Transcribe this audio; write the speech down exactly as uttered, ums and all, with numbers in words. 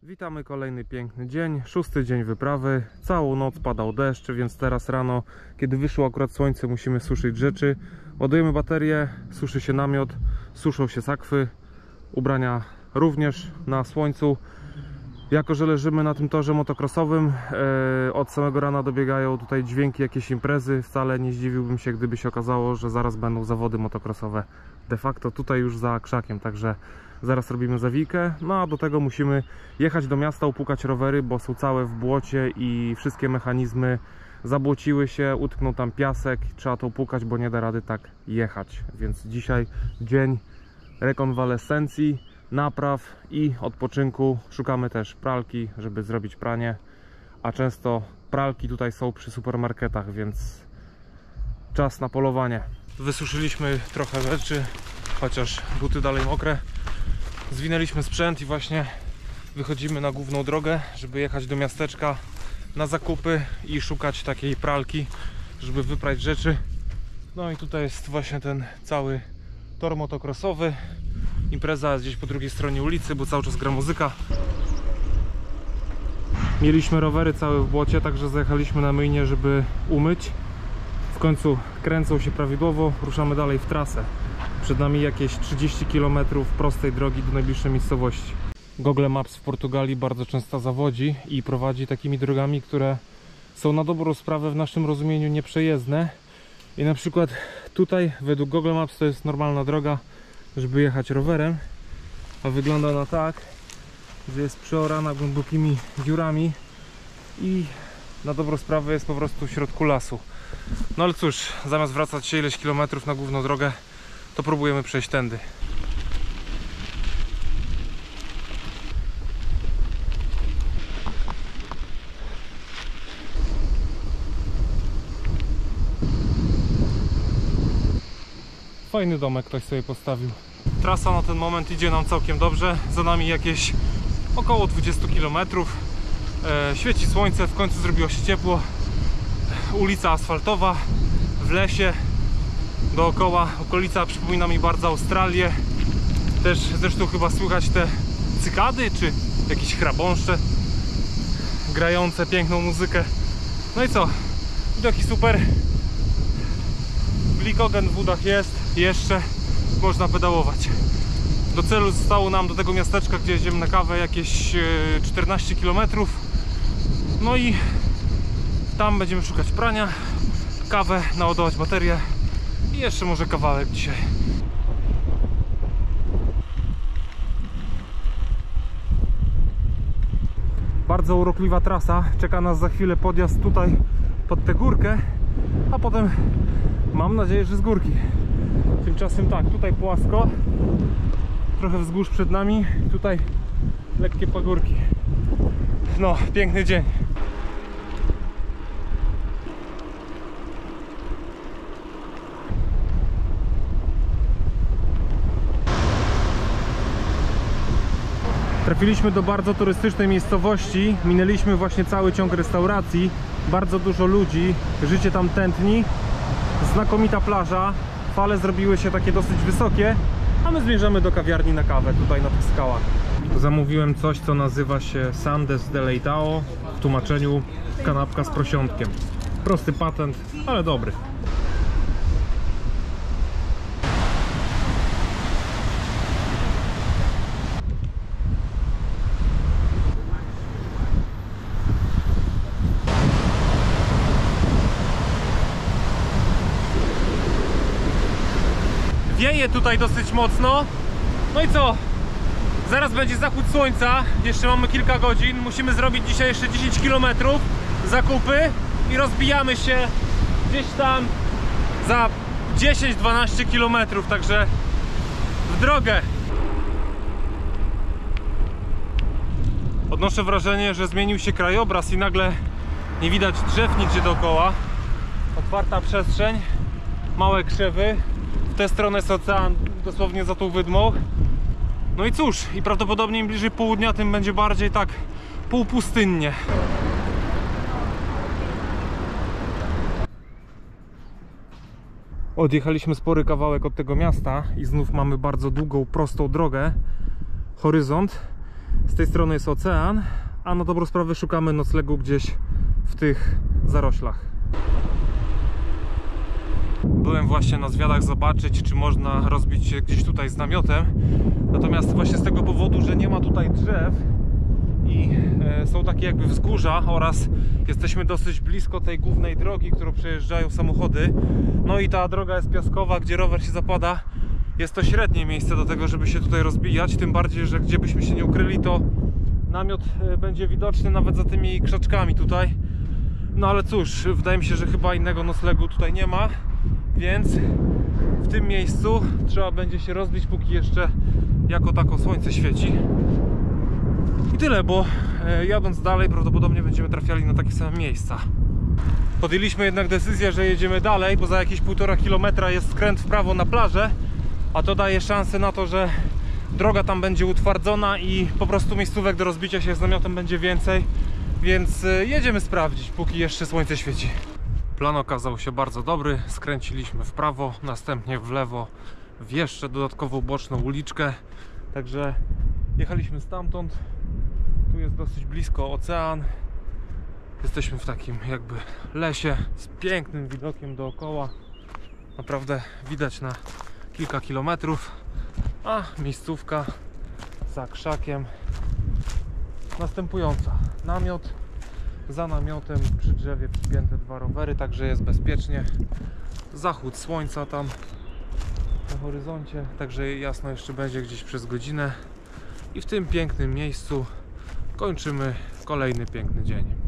Witamy, kolejny piękny dzień, szósty dzień wyprawy. Całą noc padał deszcz, więc teraz rano, kiedy wyszło akurat słońce, musimy suszyć rzeczy. Ładujemy baterię, suszy się namiot, suszą się sakwy, ubrania również na słońcu. Jako że leżymy na tym torze motocrossowym, e, od samego rana dobiegają tutaj dźwięki, jakieś imprezy. Wcale nie zdziwiłbym się, gdyby się okazało, że zaraz będą zawody motocrossowe de facto tutaj już za krzakiem, także zaraz robimy zawijkę. No a do tego musimy jechać do miasta, upłukać rowery, bo są całe w błocie i wszystkie mechanizmy zabłociły się, utknął tam piasek, trzeba to upłukać, bo nie da rady tak jechać. Więc dzisiaj dzień rekonwalescencji, napraw i odpoczynku. Szukamy też pralki, żeby zrobić pranie, a często pralki tutaj są przy supermarketach, więc czas na polowanie. Wysuszyliśmy trochę rzeczy, chociaż buty dalej mokre. Zwinęliśmy sprzęt i właśnie wychodzimy na główną drogę, żeby jechać do miasteczka na zakupy i szukać takiej pralki, żeby wyprać rzeczy. No i tutaj jest właśnie ten cały tor motocrossowy. Impreza jest gdzieś po drugiej stronie ulicy, bo cały czas gra muzyka. Mieliśmy rowery całe w błocie, także zajechaliśmy na myjnię, żeby umyć. W końcu kręcą się prawidłowo, ruszamy dalej w trasę. Przed nami jakieś trzydzieści kilometrów prostej drogi do najbliższej miejscowości. Google Maps w Portugalii bardzo często zawodzi i prowadzi takimi drogami, które są na dobrą sprawę w naszym rozumieniu nieprzejezdne. I na przykład tutaj według Google Maps to jest normalna droga, żeby jechać rowerem, a wygląda ona tak, że jest przeorana głębokimi dziurami i na dobrą sprawę jest po prostu w środku lasu. No ale cóż, zamiast wracać się ileś kilometrów na główną drogę, to próbujemy przejść tędy. Fajny domek ktoś sobie postawił. Trasa na ten moment idzie nam całkiem dobrze. Za nami jakieś około dwadzieścia kilometrów. E, świeci słońce, w końcu zrobiło się ciepło. Ulica asfaltowa w lesie dookoła. Okolica przypomina mi bardzo Australię. Też zresztą chyba słychać te cykady czy jakieś chrabąszcze grające piękną muzykę. No i co? Widoki super. Glikogen w wódach jest, jeszcze można pedałować. Do celu zostało nam, do tego miasteczka, gdzie jedziemy na kawę, jakieś czternaście kilometrów. No i tam będziemy szukać prania, kawę, naładować baterię i jeszcze może kawałek dzisiaj. Bardzo urokliwa trasa, czeka nas za chwilę podjazd tutaj pod tę górkę, a potem mam nadzieję, że z górki. Tymczasem tak, tutaj płasko, trochę wzgórz przed nami, tutaj lekkie pagórki. No, piękny dzień. Trafiliśmy do bardzo turystycznej miejscowości, minęliśmy właśnie cały ciąg restauracji, bardzo dużo ludzi, życie tam tętni, znakomita plaża, fale zrobiły się takie dosyć wysokie, a my zmierzamy do kawiarni na kawę tutaj na tych skałach. Zamówiłem coś, co nazywa się Sandes de Leitão, w tłumaczeniu kanapka z prosiątkiem. Prosty patent, ale dobry. Wieje tutaj dosyć mocno. No i co? Zaraz będzie zachód słońca. Jeszcze mamy kilka godzin. Musimy zrobić dzisiaj jeszcze dziesięć kilometrów zakupy i rozbijamy się gdzieś tam za dziesięć dwanaście kilometrów. Także w drogę. Odnoszę wrażenie, że zmienił się krajobraz i nagle nie widać drzew nigdzie dookoła. Otwarta przestrzeń, małe krzewy. W tę stronę jest ocean, dosłownie za tą wydmą. No i cóż, i prawdopodobnie im bliżej południa, tym będzie bardziej tak półpustynnie. Odjechaliśmy spory kawałek od tego miasta i znów mamy bardzo długą, prostą drogę, horyzont. Z tej strony jest ocean, a na dobrą sprawę szukamy noclegu gdzieś w tych zaroślach. Byłem właśnie na zwiadach zobaczyć, czy można rozbić się gdzieś tutaj z namiotem. Natomiast właśnie z tego powodu, że nie ma tutaj drzew i e, są takie jakby wzgórza oraz jesteśmy dosyć blisko tej głównej drogi, którą przejeżdżają samochody. No i ta droga jest piaskowa, gdzie rower się zapada. Jest to średnie miejsce do tego, żeby się tutaj rozbijać. Tym bardziej, że gdzie byśmy się nie ukryli, to namiot e, będzie widoczny nawet za tymi krzaczkami tutaj. No ale cóż, wydaje mi się, że chyba innego noclegu tutaj nie ma. Więc w tym miejscu trzeba będzie się rozbić, póki jeszcze jako tako słońce świeci. I tyle, bo e, jadąc dalej prawdopodobnie będziemy trafiali na takie same miejsca. Podjęliśmy jednak decyzję, że jedziemy dalej, bo za jakieś półtora kilometra jest skręt w prawo na plażę, a to daje szansę na to, że droga tam będzie utwardzona i po prostu miejscówek do rozbicia się z namiotem będzie więcej. Więc e, jedziemy sprawdzić, póki jeszcze słońce świeci. Plan okazał się bardzo dobry, skręciliśmy w prawo, następnie w lewo w jeszcze dodatkową boczną uliczkę. Także jechaliśmy stamtąd, tu jest dosyć blisko ocean. Jesteśmy w takim jakby lesie z pięknym widokiem dookoła. Naprawdę widać na kilka kilometrów, a miejscówka za krzakiem następująca. Namiot. Za namiotem przy drzewie przypięte dwa rowery, także jest bezpiecznie. Zachód słońca tam na horyzoncie, także jasno jeszcze będzie gdzieś przez godzinę. I w tym pięknym miejscu kończymy kolejny piękny dzień.